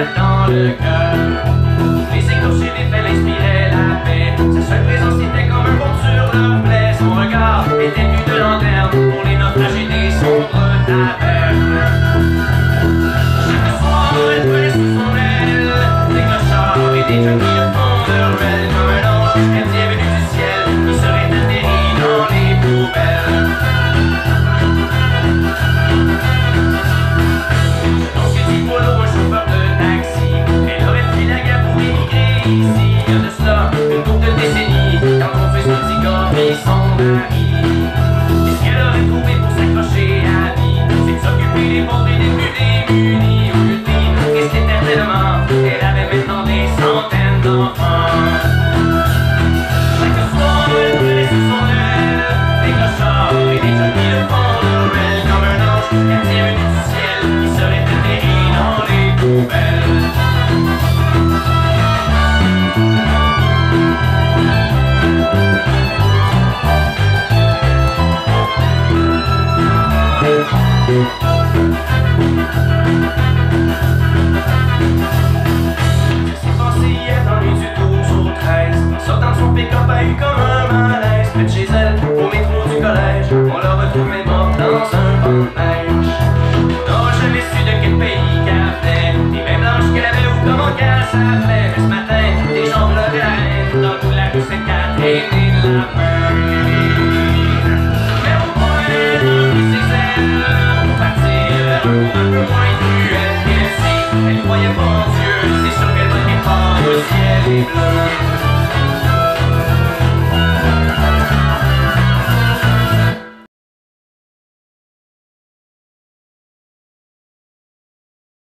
lumière dans le cœur. Les écorchés des faits l'inspiraient la paix. Sa seule présence était comme un pont sur leur plaie. Son regard était nu de lanterne pour les naufragés des sombres tavernes. Chaque soir, elle prenait sous son aile des clochards et des junkies de fond de ruelle. Comme un ange, elle disait venu du ciel, qui serait atterri dans les poubelles. Un chauffeur de taxi, elle aurait fui la guerre pour émigrer ici. Il y a de cela une couple de décennies, quand on fait son petit gars et son mari. Et ce qu'elle aurait trouvé pour s'accrocher à vie, c'est de s'occuper des pauvres et des plus démunis. Au lieu de vivre triste éternellement, elle avait maintenant des centaines d'enfants. Chaque soir, elle prenait sous son aile des clochards et des junkies de fond de ruelle. Comme un ange, elle tient venu du ciel, qui serait atterri dans les poubelles. C'est passé hier dans nuit du 12 au 13. En sortant de son pick-up a eu comme un malaise. Près de chez elle, au métro du collège, on l'a retrouvée morte dans un banc de neige.